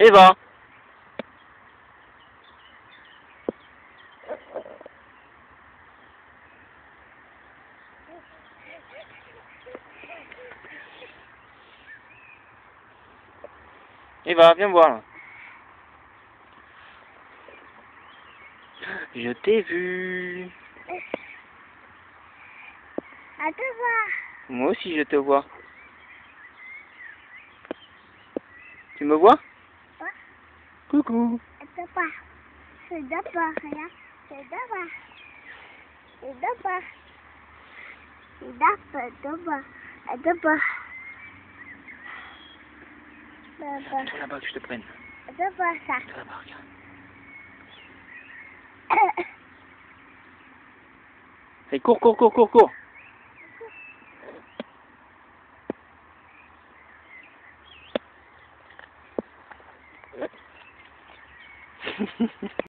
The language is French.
Eva. Eva, viens voir là. Je t'ai vu. À te voir. Moi aussi je te vois. Tu me vois? Ouais. Coucou. À te voir. C'est d'abord, regarde. C'est d'abord. C'est d'abord. C'est d'abord. À d'abord. D'abord. Toi là-bas que je te prenne. À d'abord ça. Toi là-bas, regarde. Allez, cours, cours, cours, cours, cours.